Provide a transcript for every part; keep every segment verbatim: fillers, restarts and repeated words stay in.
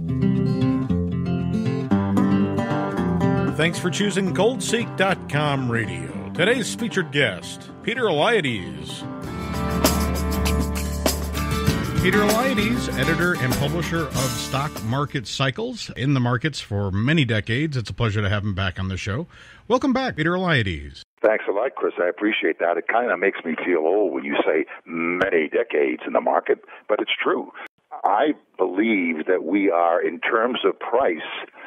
Thanks for choosing gold seek dot com radio. Today's featured guest, Peter Eliades. Peter Eliades, editor and publisher of Stock Market Cycles, in the markets for many decades. It's a pleasure to have him back on the show. Welcome back, Peter Eliades. Thanks a lot, Chris. I appreciate that. It kind of makes me feel old when you say many decades in the market, but it's true. I believe that we are, in terms of price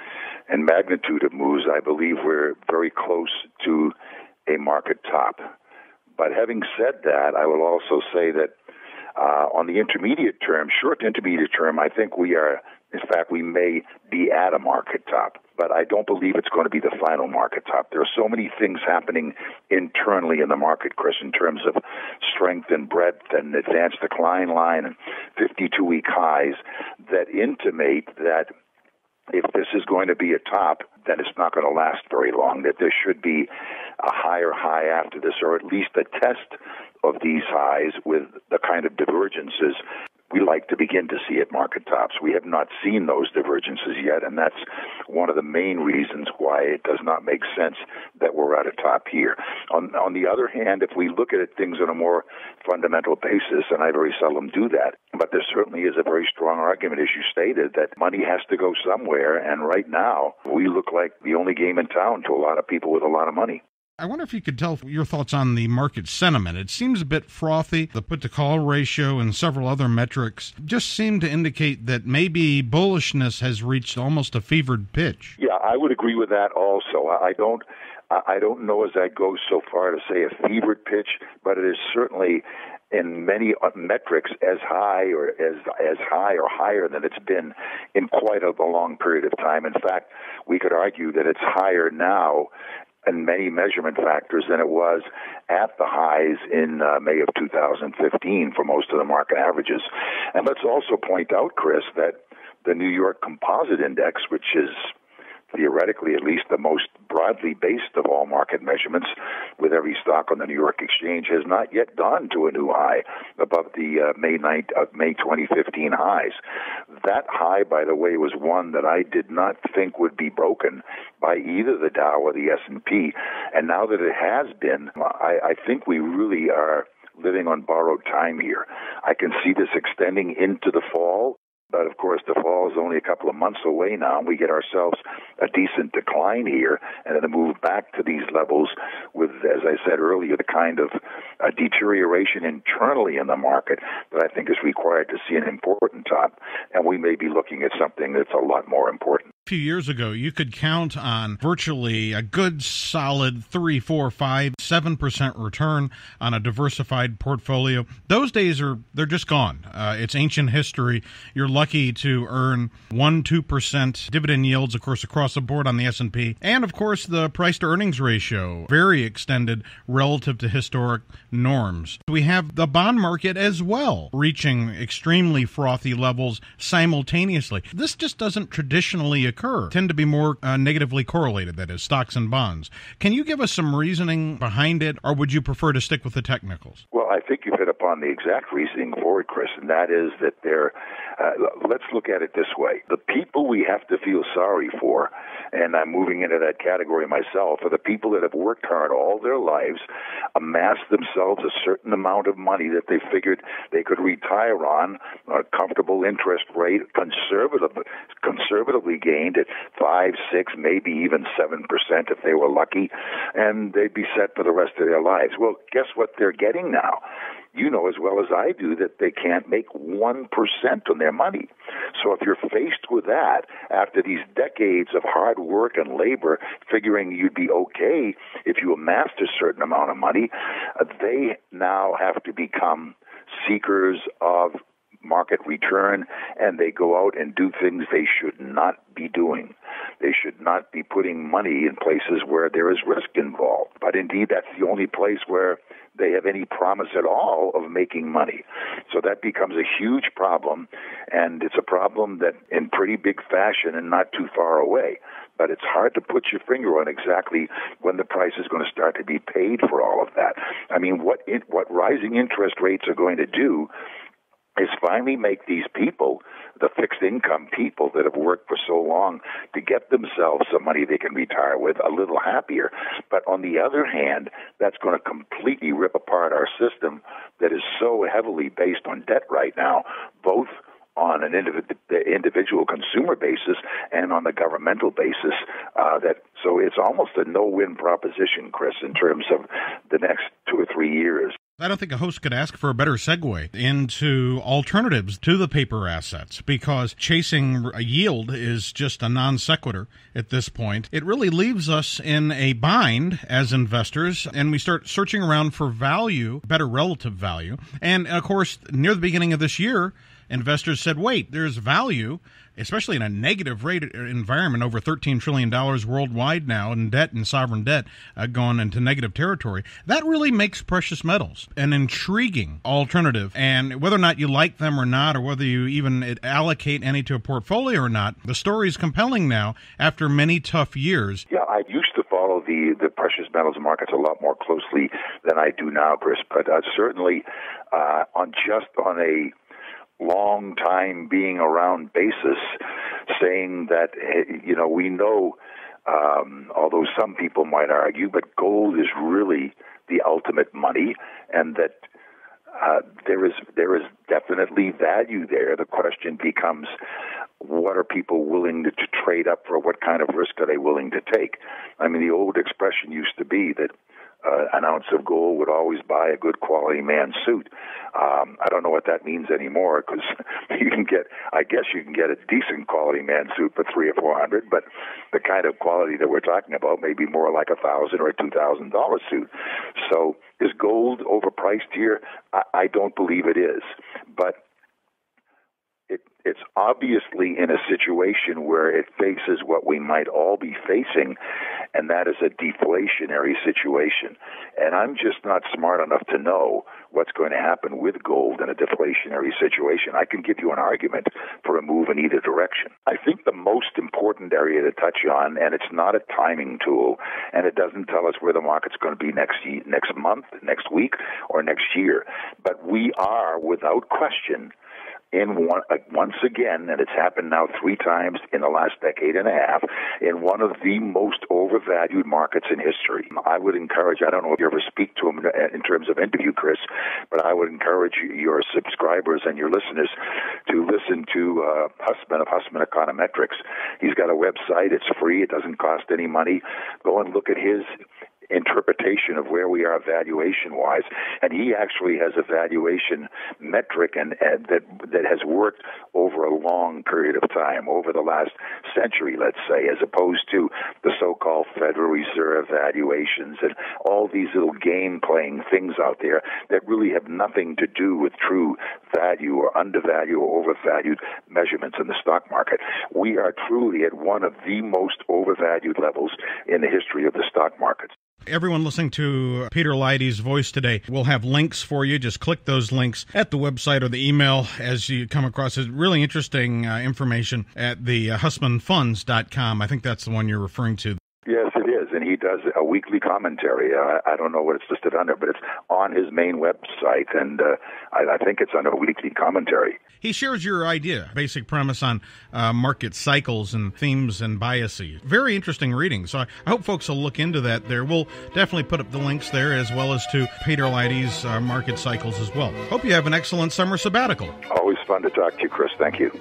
and magnitude of moves, I believe we're very close to a market top. But having said that, I will also say that uh, on the intermediate term, short to intermediate term, I think we are, in fact, we may be at a market top. But I don't believe it's going to be the final market top. There are so many things happening internally in the market, Chris, in terms of strength and breadth and advanced decline line and fifty-two-week highs that intimate that if this is going to be a top, then it's not going to last very long, that there should be a higher high after this, or at least a test of these highs with the kind of divergences we like to begin to see at market tops. We have not seen those divergences yet, and that's one of the main reasons why it does not make sense that we're at a top here. On, on the other hand, if we look at things on a more fundamental basis, and I very seldom do that, but there certainly is a very strong argument, as you stated, that money has to go somewhere, and right now we look like the only game in town to a lot of people with a lot of money. I wonder if you could tell your thoughts on the market sentiment. It seems a bit frothy. The put-to-call ratio and several other metrics just seem to indicate that maybe bullishness has reached almost a fevered pitch. Yeah, I would agree with that also. I don't I don't know as I go so far to say a fevered pitch, but it is certainly in many metrics as high or as as high or higher than it's been in quite a, a long period of time. In fact, we could argue that it's higher now and many measurement factors than it was at the highs in uh, May of two thousand fifteen for most of the market averages. And let's also point out, Chris, that the New York Composite Index, which is theoretically at least the most broadly based of all market measurements with every stock on the New York Exchange, has not yet gone to a new high above the uh, May ninth, uh, May twenty fifteen highs. That high, by the way, was one that I did not think would be broken by either the Dow or the S and P. And now that it has been, I, I think we really are living on borrowed time here. I can see this extending into the fall. But, of course, the fall is only a couple of months away now, and we get ourselves a decent decline here and then a move back to these levels with, as I said earlier, the kind of uh, deterioration internally in the market that I think is required to see an important top, and we may be looking at something that's a lot more important. A few years ago, you could count on virtually a good, solid three, four, five, seven percent return on a diversified portfolio. Those days are they're just gone. Uh, it's ancient history. You're lucky to earn one, two percent dividend yields, of course, across the board on the S and P, and of course the price to earnings ratio very extended relative to historic norms. We have the bond market as well, reaching extremely frothy levels simultaneously. This just doesn't traditionally occur. Occur, tend to be more uh, negatively correlated, that is, stocks and bonds. Can you give us some reasoning behind it, or would you prefer to stick with the technicals? Well, I think you've hit upon the exact reasoning for it, Chris, and that is that they're, uh, let's look at it this way. The people we have to feel sorry for, and I'm moving into that category myself, are the people that have worked hard all their lives, amassed themselves a certain amount of money that they figured they could retire on, a comfortable interest rate, conservative, conservatively gained at five, six, maybe even seven percent if they were lucky, and they'd be set for the rest of their lives. Well, guess what they're getting now? You know as well as I do that they can't make one percent on their money. So if you're faced with that after these decades of hard work and labor, figuring you'd be okay if you amassed a certain amount of money, uh, they now have to become seekers of market return, and they go out and do things they should not be doing. They should not be putting money in places where there is risk involved. But indeed, that's the only place where they have any promise at all of making money. So that becomes a huge problem, and it's a problem that in pretty big fashion and not too far away. But it's hard to put your finger on exactly when the price is going to start to be paid for all of that. I mean, what it, what rising interest rates are going to do is finally make these people, the fixed income people that have worked for so long, to get themselves some money they can retire with, a little happier. But on the other hand, that's going to completely rip apart our system that is so heavily based on debt right now, both on an indiv- individual consumer basis and on the governmental basis. Uh, that so it's almost a no-win proposition, Chris, in terms of the next two or three years. I don't think a host could ask for a better segue into alternatives to the paper assets, because chasing a yield is just a non sequitur at this point. It really leaves us in a bind as investors, and we start searching around for value, better relative value. And, of course, near the beginning of this year, investors said, wait, there's value, especially in a negative rate environment, over thirteen trillion dollars worldwide now in debt and sovereign debt uh, going into negative territory. That really makes precious metals an intriguing alternative. And whether or not you like them or not, or whether you even allocate any to a portfolio or not, the story is compelling now after many tough years. Yeah, I used to follow the, the precious metals markets a lot more closely than I do now, Chris. But uh, certainly uh, on just on a long time being around basis, saying that, you know, we know, um, although some people might argue, but gold is really the ultimate money, and that uh, there is there is definitely value there. The question becomes, what are people willing to, to trade up for? What kind of risk are they willing to take? I mean, the old expression used to be that Uh, an ounce of gold would always buy a good quality man's suit. Um, I don't know what that means anymore, because you can get, I guess you can get a decent quality man's suit for three or four hundred, but the kind of quality that we're talking about may be more like a thousand or a two thousand dollar suit. So is gold overpriced here? I, I don't believe it is, but It, it's obviously in a situation where it faces what we might all be facing, and that is a deflationary situation. And I'm just not smart enough to know what's going to happen with gold in a deflationary situation. I can give you an argument for a move in either direction. I think the most important area to touch on, and it's not a timing tool, and it doesn't tell us where the market's going to be next next month, next week, or next year, but we are, without question, in one, uh, once again, and it's happened now three times in the last decade and a half, in one of the most overvalued markets in history. I would encourage, I don't know if you ever speak to them in terms of interview, Chris, but I would encourage your subscribers and your listeners to listen to uh, Hussman of Hussman Econometrics. He's got a website. It's free. It doesn't cost any money. Go and look at his interpretation of where we are valuation-wise, and he actually has a valuation metric and, and that that has worked over a long period of time, over the last century, let's say, as opposed to the so-called Federal Reserve valuations and all these little game-playing things out there that really have nothing to do with true value or undervalue or overvalued measurements in the stock market. We are truly at one of the most overvalued levels in the history of the stock markets. Everyone listening to Peter Leidy's voice today will have links for you. Just click those links at the website or the email as you come across it. Really interesting uh, information at the uh, Hussman Funds dot com. I think that's the one you're referring to. Yes, it is, and he does a weekly commentary. Uh, I don't know what it's listed under, but it's on his main website, and uh, I, I think it's under weekly commentary. He shares your idea, basic premise on uh, market cycles and themes and biases. Very interesting reading, so I, I hope folks will look into that there. We'll definitely put up the links there, as well as to Peter Leidy's uh, market cycles as well. Hope you have an excellent summer sabbatical. Always fun to talk to you, Chris. Thank you.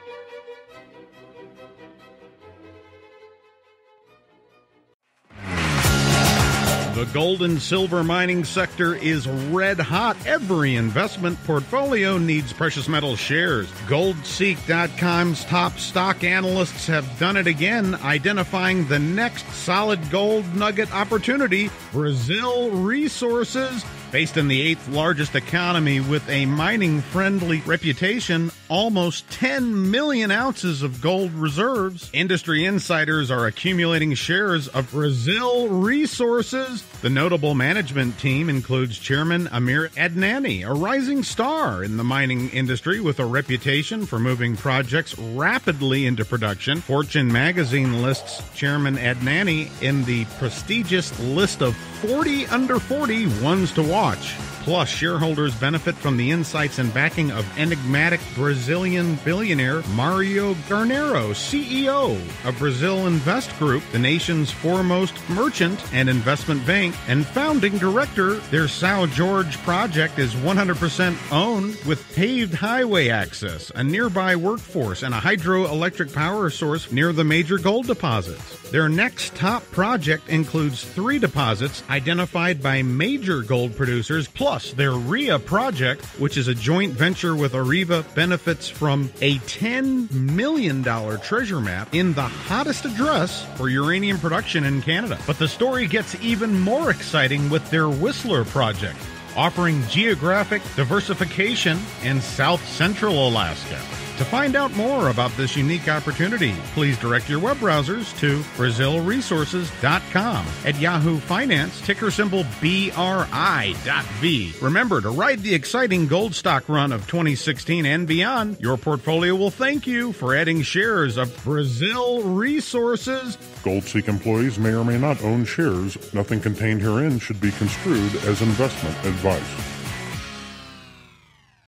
The gold and silver mining sector is red hot. Every investment portfolio needs precious metal shares. Gold Seek dot com's top stock analysts have done it again, identifying the next solid gold nugget opportunity, Brazil Resources. Based in the eighth largest economy with a mining-friendly reputation, almost ten million ounces of gold reserves. Industry insiders are accumulating shares of Brazil Resources. The notable management team includes Chairman Amir Adnani, a rising star in the mining industry with a reputation for moving projects rapidly into production. Fortune magazine lists Chairman Adnani in the prestigious list of forty under forty ones to watch. watch. Plus, shareholders benefit from the insights and backing of enigmatic Brazilian billionaire Mario Garnero, C E O of Brazil Invest Group, the nation's foremost merchant and investment bank, and founding director. Their São Jorge project is one hundred percent owned with paved highway access, a nearby workforce, and a hydroelectric power source near the major gold deposits. Their next top project includes three deposits identified by major gold producers, plus their R I A project, which is a joint venture with Areva, benefits from a ten million dollars treasure map in the hottest address for uranium production in Canada. But the story gets even more exciting with their Whistler project, offering geographic diversification in South Central Alaska. To find out more about this unique opportunity, please direct your web browsers to Brazil Resources dot com. At Yahoo Finance, ticker symbol B R I dot V. Remember to ride the exciting gold stock run of twenty sixteen and beyond. Your portfolio will thank you for adding shares of Brazil Resources. GoldSeek employees may or may not own shares. Nothing contained herein should be construed as investment advice.